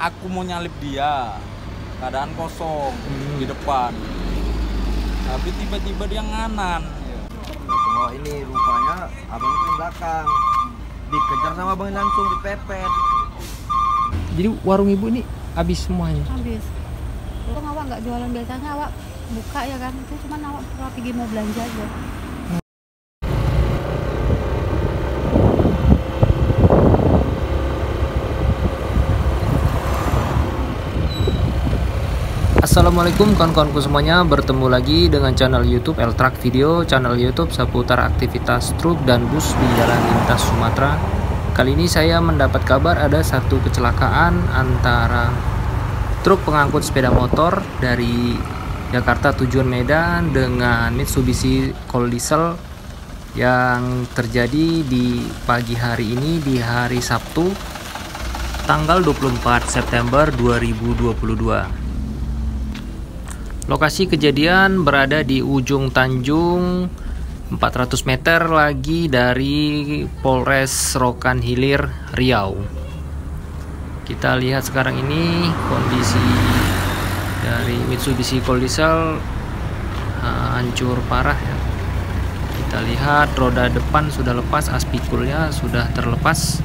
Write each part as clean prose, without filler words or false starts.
Aku mau nyalip dia, keadaan kosong di depan, tapi tiba-tiba dia nganan. Oh ini rupanya abang itu di belakang, dikejar sama abang langsung dipepet. Jadi warung ibu ini habis semuanya? Habis. Untung awak nggak jualan, biasanya awak buka ya kan, itu cuman awak pergi mau belanja aja. Assalamualaikum kawan-kawanku semuanya, bertemu lagi dengan channel YouTube Eltrak Video, channel YouTube seputar aktivitas truk dan bus di jalan lintas Sumatera. Kali ini saya mendapat kabar ada satu kecelakaan antara truk pengangkut sepeda motor dari Jakarta tujuan Medan dengan Mitsubishi Colt Diesel yang terjadi di pagi hari ini, di hari Sabtu tanggal 24 September 2022. Lokasi kejadian berada di ujung Tanjung, 400 meter lagi dari Polres Rokan Hilir, Riau. Kita lihat sekarang ini kondisi dari Mitsubishi Colt Diesel hancur parah ya. Kita lihat roda depan sudah lepas, aspikulnya sudah terlepas.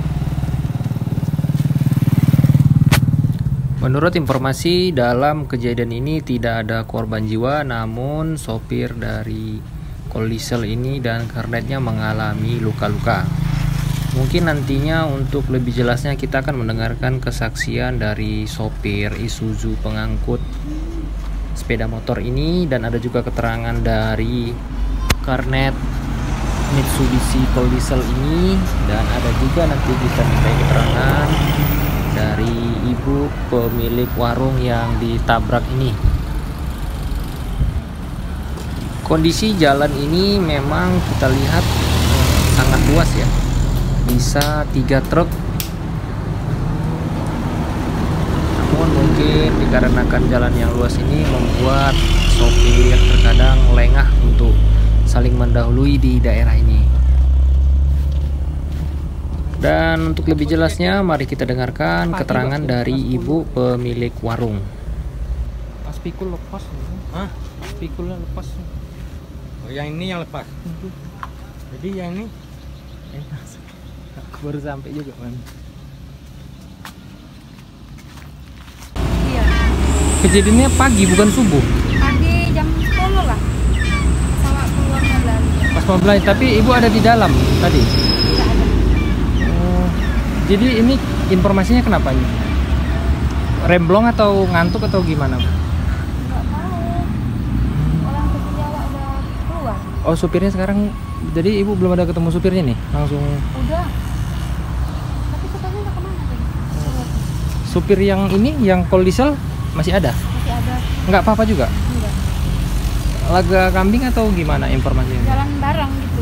Menurut informasi, dalam kejadian ini tidak ada korban jiwa, namun sopir dari Colt Diesel ini dan kernetnya mengalami luka-luka. Mungkin nantinya untuk lebih jelasnya kita akan mendengarkan kesaksian dari sopir Isuzu pengangkut sepeda motor ini, dan ada juga keterangan dari kernet Mitsubishi Colt Diesel ini, dan ada juga nanti kita minta keterangan dari ibu pemilik warung yang ditabrak ini. Kondisi jalan ini memang kita lihat sangat luas ya, bisa 3 truk. Namun mungkin dikarenakan jalan yang luas ini membuat sopir terkadang lengah untuk saling mendahului di daerah ini. Dan untuk lebih jelasnya, mari kita dengarkan keterangan dari ibu pemilik warung. Aspikul lepas. Hah? Aspikulnya lepas. Oh, yang ini yang lepas. Jadi yang ini Aku baru sampai juga, man. Iya. Kejadiannya pagi bukan subuh. Pagi jam 10 lah. Sama keluarnya belanja. Pas mau belanja, tapi ibu ada di dalam tadi. Tidak ada. Jadi ini informasinya kenapa ini? Remblong atau ngantuk atau gimana? Nggak tahu. Orang kecilnya awak udah keluar. Oh, supirnya sekarang, jadi ibu belum ada ketemu supirnya nih? Langsung Udah. Tapi supirnya udah kemana tuh? supir yang ini, yang Colt Diesel masih ada? Masih ada. Nggak apa-apa juga? Enggak. Laga kambing atau gimana informasinya? Jalan bareng gitu.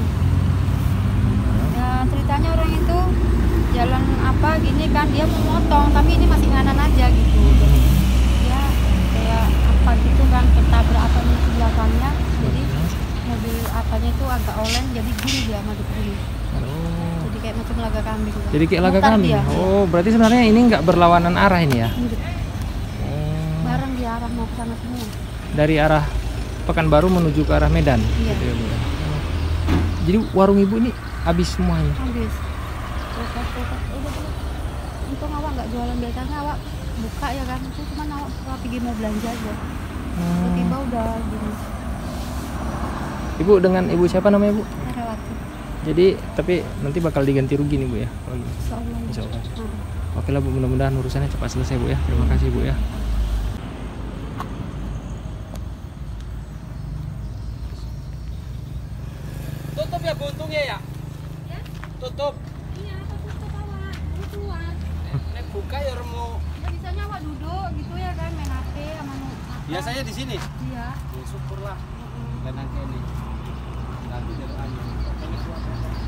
Ya ceritanya orang itu jalan apa gini kan, dia mau motong tapi ini masih nganan aja gitu. Jadi dia kayak apa gitu kan, ketabrak apa di belakangnya. Jadi mobil apanya itu agak oleng, jadi gini dia madep gini. Oh. Jadi kayak macam laga kambing. Jadi kayak laga Mutar kambing. dia. Oh, berarti sebenarnya ini nggak berlawanan arah ini ya? Mirip. Oh. Bareng dia arah mau ke sana semua. Dari arah Pekanbaru menuju ke arah Medan. Iya. Gitu ya, Bu, ya? Jadi warung ibu ini habis semuanya. Habis. Udah. Untung awak nggak jualan, biasanya awak buka ya kan, itu cuman awak pergi mau belanja aja. Tiba-tiba udah gini. Ibu dengan ibu siapa namanya, Bu? Herawati. Jadi tapi nanti bakal diganti rugi nih, Bu ya? Kalau gitu. Insyaallah. Insya Allah. Oke lah, Bu, mudah-mudahan urusannya cepat selesai, Bu ya. Terima kasih, Bu ya. tutup ya buntungnya ya? Ya? Tutup. Iya, tutup awak. Baru keluar. Nek buka ya remo. Ya bisanya awak duduk gitu ya kan, main HP sama apa. Biasanya di sini. Iya. Ya, syukurlah. Dan nanti ini. Nanti dari aja. Ini kuat.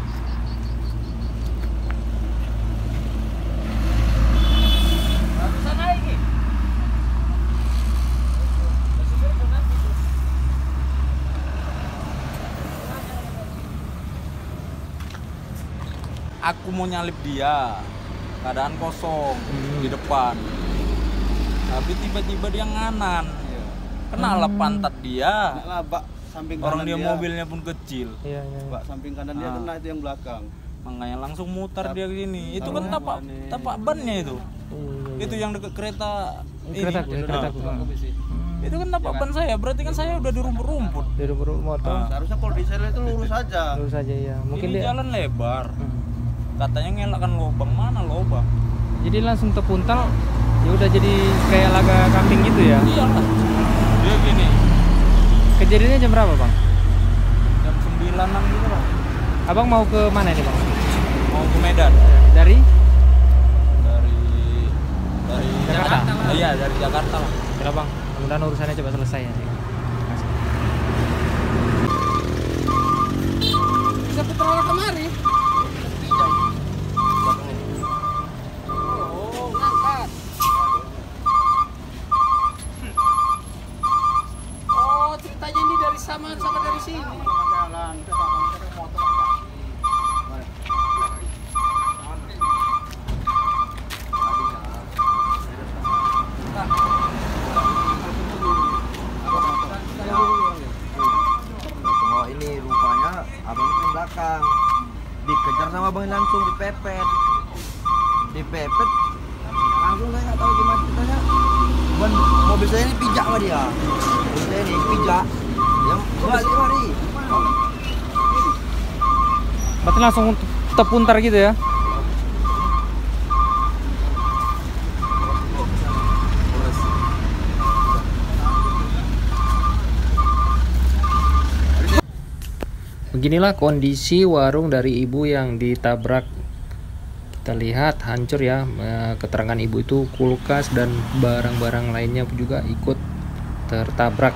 Baru sana ini. Aku mau nyalip dia, keadaan kosong di depan, Tapi tiba-tiba dia nganan. Iya. Kenalah pantat dia. Nah, bak samping Orang kanan dia mobilnya pun kecil. Iya, iya. Bak samping kanan dia kena itu yang belakang. Makanya langsung mutar dia ke sini. Itu kan tapak bannya itu. Itu yang dekat kereta ini. Keretaku. Itu kan tapak ban saya. Berarti kan saya udah di rumput-rumput. Di rumput motor. Seharusnya kalau di sel itu lurus aja. Lurus aja ya. Mungkin Ini dia jalan lebar. Katanya ngelakkan lubang, mana lubang? jadi langsung terpuntal. Ya udah jadi kayak laga kambing gitu ya. Iyalah. Dia gini. Kejadiannya jam berapa, Bang? Jam 9-an gitu lah. Abang mau ke mana ini, Bang? Mau ke Medan. Dari Jakarta. Iya, dari Jakarta lah. ya, Bang. Mudah-mudahan urusannya cepat selesai ya. Bisa putar kemari. Oh, ngangkat. Oh, ceritanya ini dari sama dari sini. Jalan. Tengok ini rupanya abang itu di belakang. Dikejar sama abang langsung dipepet. Dipepet langsung saya nggak tahu gimana ceritanya. Ban mobil saya ini pijak sama dia. Mobil saya ini pijak. Dia balik lari. Berarti langsung terpuntar gitu ya. Beginilah kondisi warung dari ibu yang ditabrak. Kita lihat hancur ya. Keterangan ibu itu kulkas dan barang-barang lainnya juga ikut tertabrak.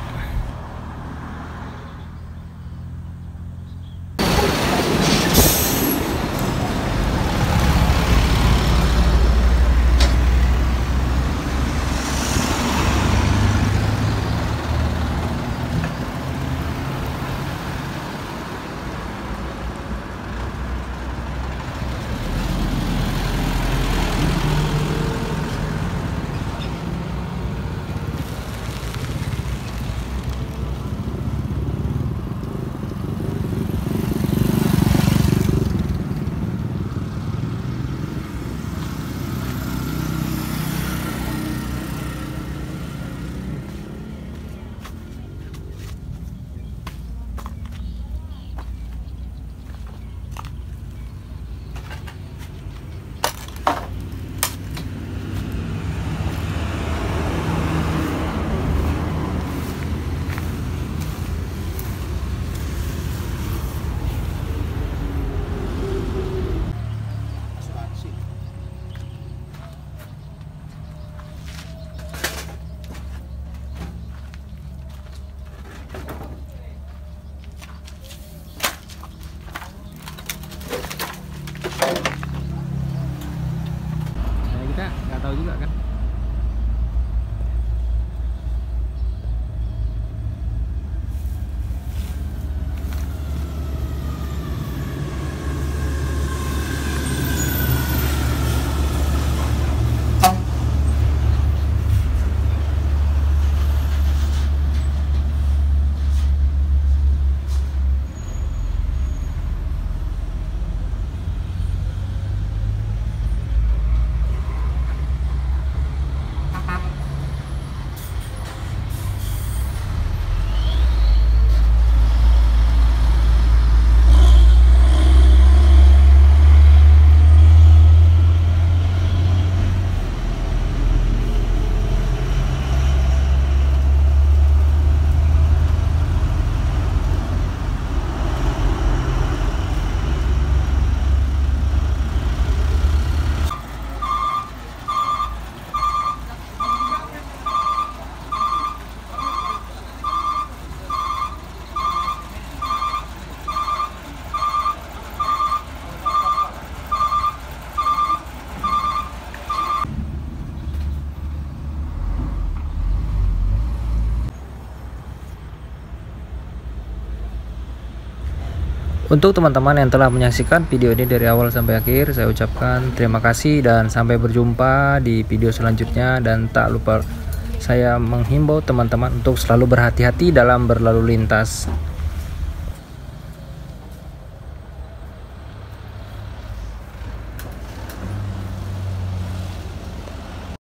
Kita nggak tahu juga kan. Untuk teman-teman yang telah menyaksikan video ini dari awal sampai akhir, saya ucapkan terima kasih dan sampai berjumpa di video selanjutnya, dan tak lupa saya menghimbau teman-teman untuk selalu berhati-hati dalam berlalu lintas.